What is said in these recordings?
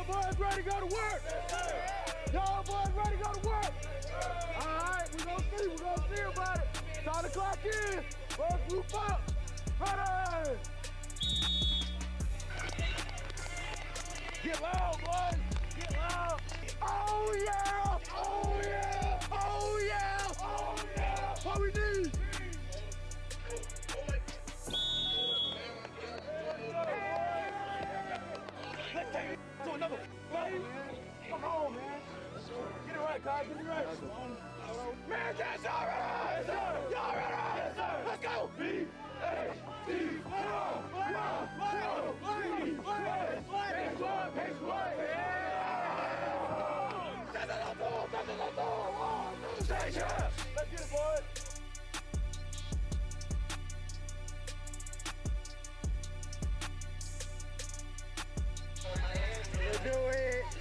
Y'all boys ready to go to work? Y'all boys ready to go to work? All right, we're gonna see about it. Time to clock in. Let's group up. Ready? Get loud, boys. Get loud. Oh yeah! Oh yeah! Oh yeah! Oh yeah! What we need? Let's take it to another level. Come on, man. Get it right, Kai. Get it right. Man, that's all right. Yes, sir. Y'all ready? Yes, sir. Let's go. Let's get it, boys. Let's do it.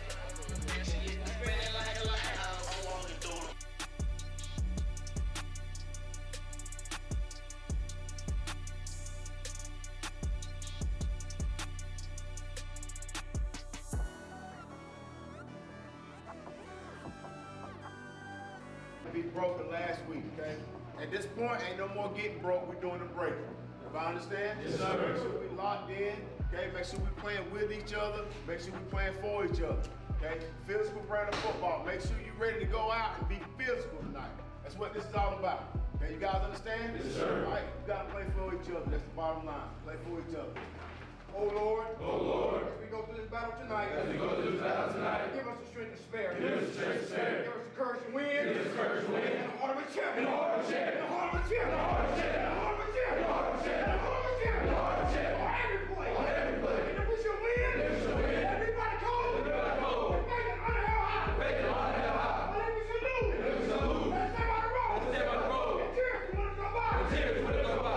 Be broken last week, okay? At this point, ain't no more getting broke, we're doing the breaking. If I understand? Yes, sir. Make sure we locked in, okay? Make sure we playing with each other, make sure we playing for each other, okay? Physical brand of football. Make sure you're ready to go out and be physical tonight. That's what this is all about. Okay, you guys understand? Yes, sir. All right, you gotta play for each other. That's the bottom line. Play for each other. Oh Lord, as we go through this battle tonight, give us the strength to spare. Give us the strength to spare. Give us the courage to win. Give us the courage to win. And the heart of a champion. And the heart of a champion. And the heart of a champion. And the heart of a champion. And the heart of a champion. And the heart of a champion. And the heart of a champion. And the heart of a champion. On every play. On every play. And if we should win, everybody cold. Everybody cold. And make it on hell high. Make it on hell high. And if we should lose, let's stay by the road. Let's stay by the road. And tears to let us go by. And tears to let us go by.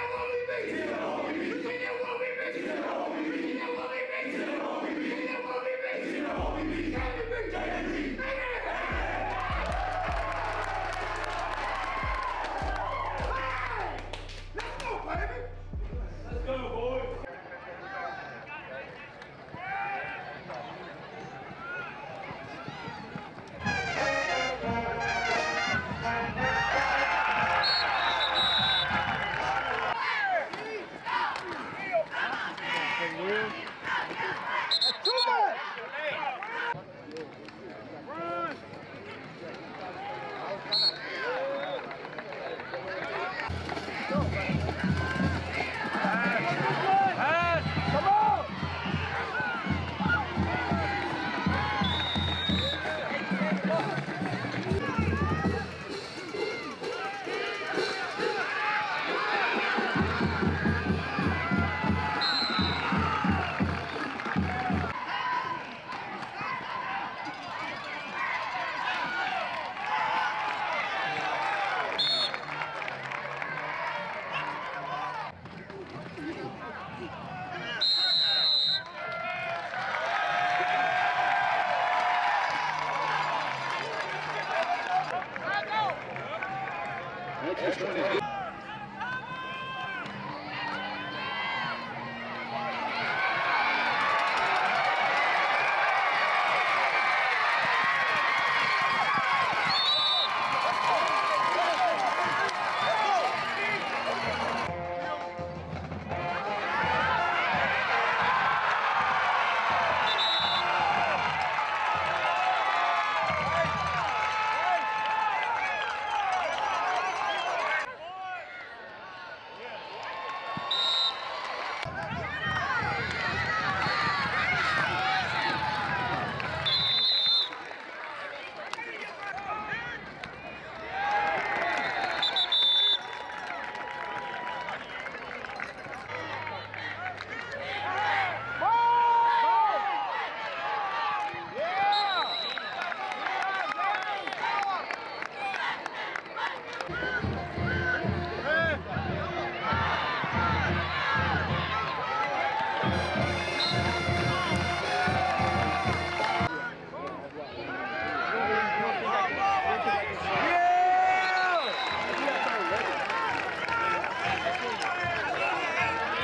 This ain't that what we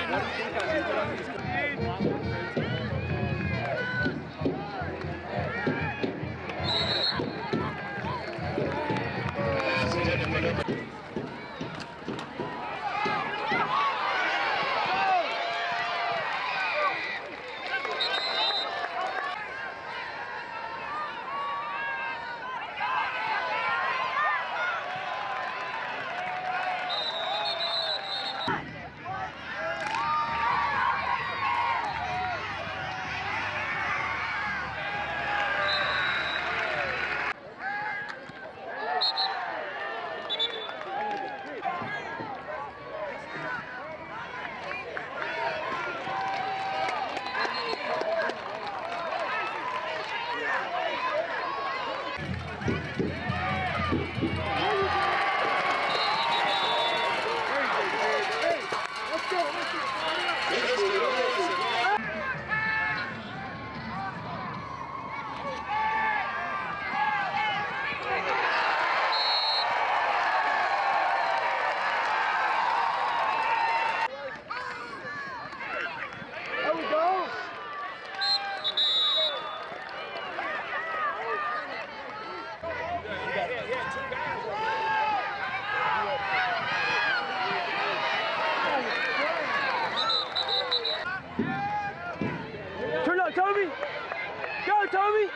Turn up, Toby! Go, Toby!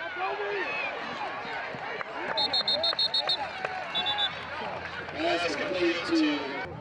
Pass is complete to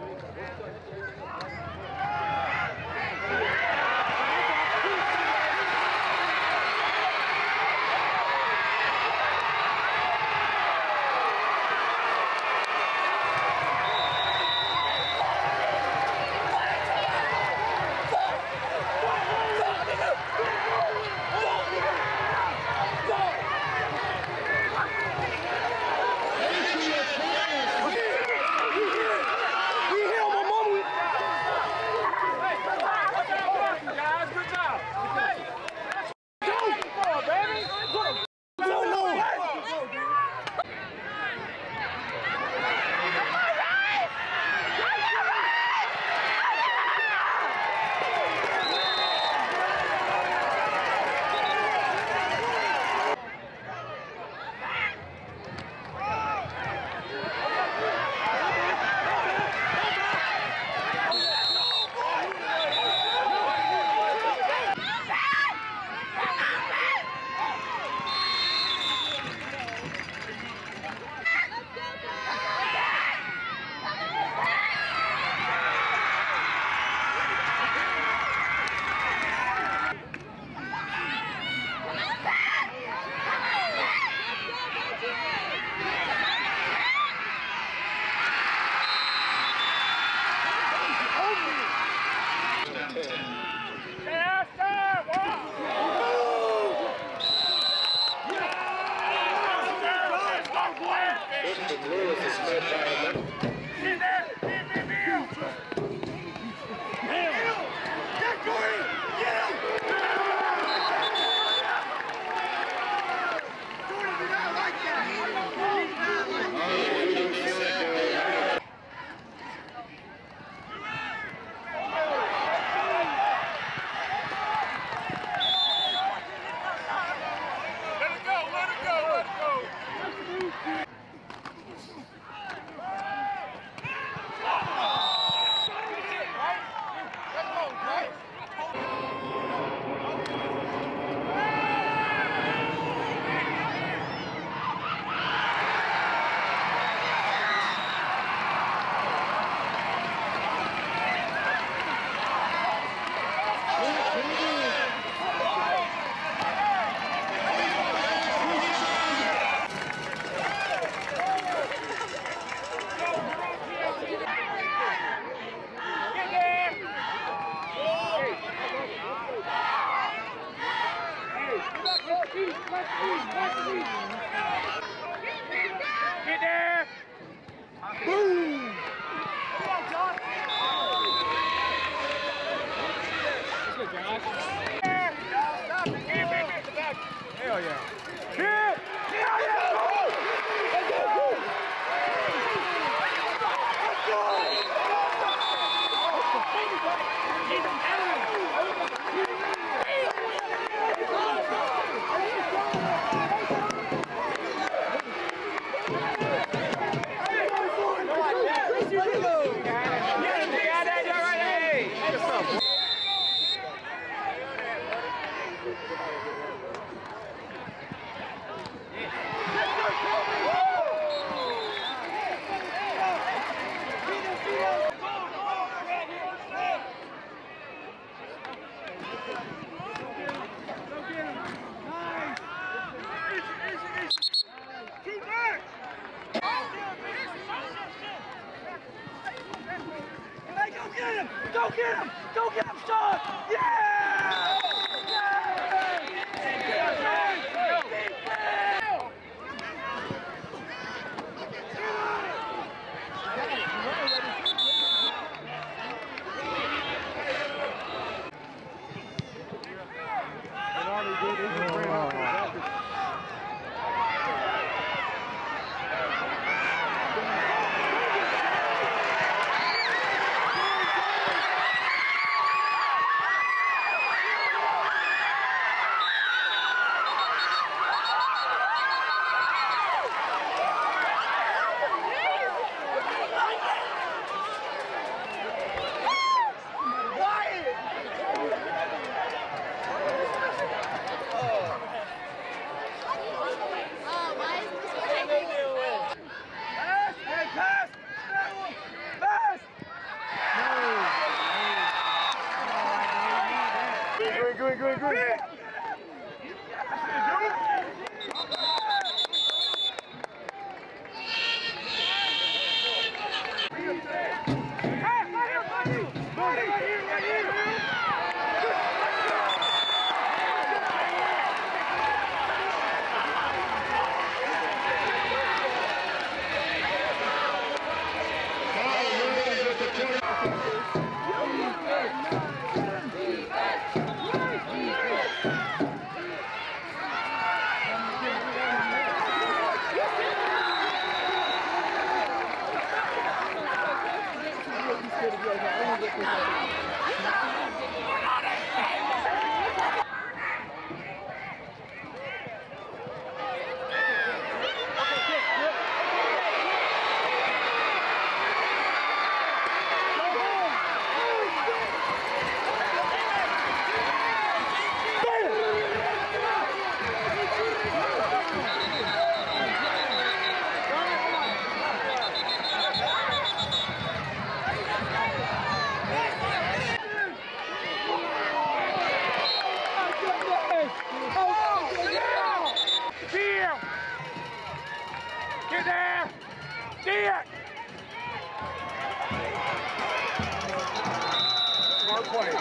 Get there! Boom! Come on, John! Let's go, Josh. Hell yeah. Here! Hell yeah! Let's go! Let's go! get him! Go get him! Go get him, Sean! Yeah! Good. Get there! See it! Smart play.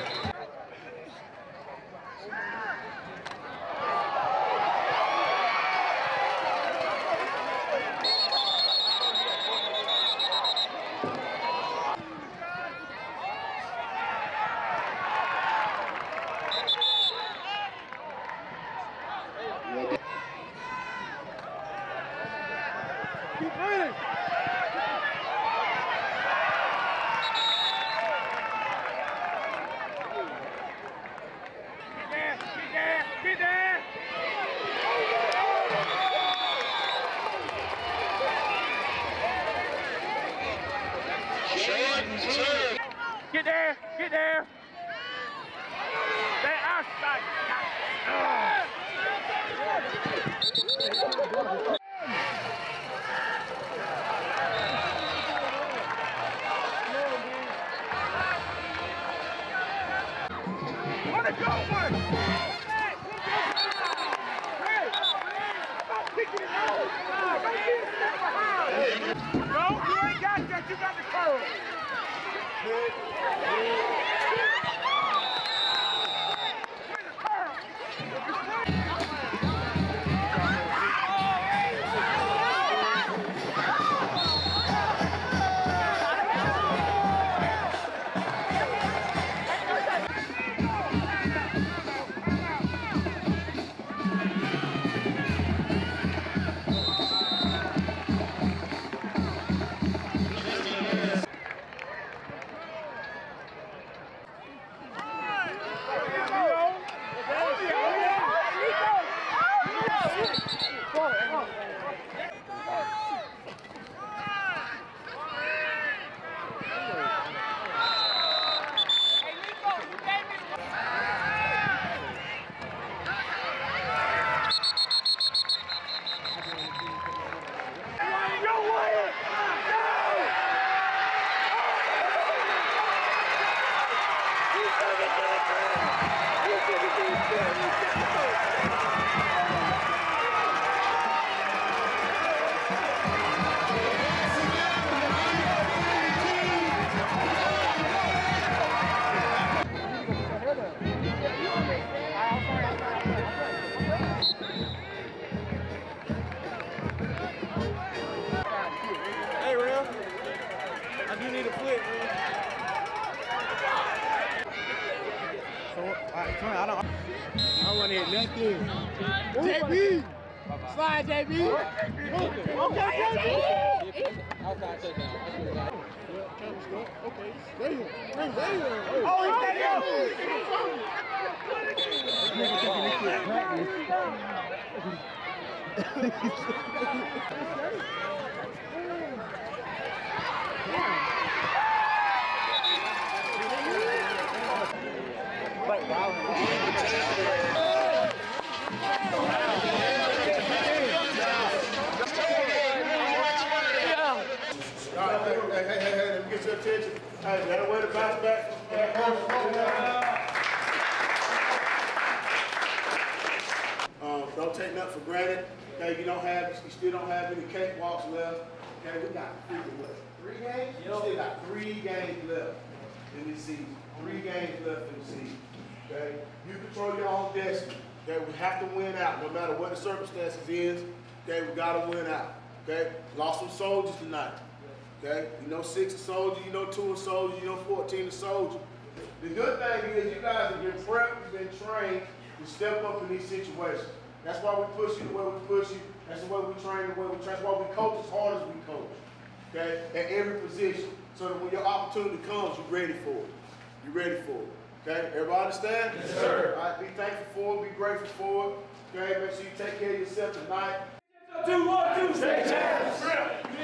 Keep running! Get there! Get there! Stay outside! What a go for it! No, you ain't got that. You got the curl. I do need a flip, man. So, I don't want to hit nothing. JB! Slide, JB! Okay, JB! Outside touchdown. Okay, damn. Oh, he's got Hey, let me get your attention. Hey, you gotta wear the bounce back. Don't take nothing for granted. Okay, you still don't have any cakewalks left. Okay, we got 3 games? You still got 3 games left in this season. 3 games left in the season. Okay, you control your own destiny. Okay, we have to win out, no matter what the circumstances is. Okay, we gotta win out. Okay, lost some soldiers tonight. Okay, 6 a soldier, 2 a soldier, 14 a soldier. The good thing is you guys have been prepped, you've been trained to step up in these situations. That's why we push you the way we push you. That's the way we train, the way we train. That's why we coach as hard as we coach. Okay, at every position, so that when your opportunity comes, you're ready for it. You're ready for it. Okay, everybody understand? Yes, sir. All right, be thankful for it, be grateful for it. Okay, make sure you take care of yourself tonight. 2, 1, 2, stay champs.